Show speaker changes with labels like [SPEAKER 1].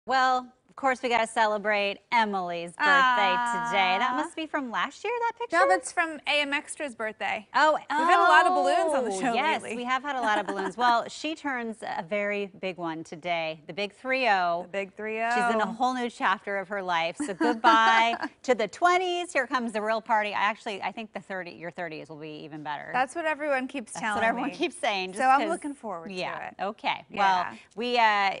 [SPEAKER 1] Well, of course, we got to celebrate Emily's birthday today. That must be from last year, that picture?
[SPEAKER 2] No, that's from AM Extra's birthday.
[SPEAKER 1] Oh,
[SPEAKER 2] we've had a lot of balloons on the show
[SPEAKER 1] yes,
[SPEAKER 2] lately.
[SPEAKER 1] we have had a lot of balloons. Well, she turns a very big one today, the big 3-0.
[SPEAKER 2] The big 3-0.
[SPEAKER 1] She's in a whole new chapter of her life. So goodbye to the 20s. Here comes the real party. I think your 30s will be even better.
[SPEAKER 2] That's what everyone keeps telling me.
[SPEAKER 1] That's what everyone keeps saying.
[SPEAKER 2] So I'm looking forward to it.
[SPEAKER 1] Yeah. Okay.
[SPEAKER 2] Yeah.
[SPEAKER 1] Well, we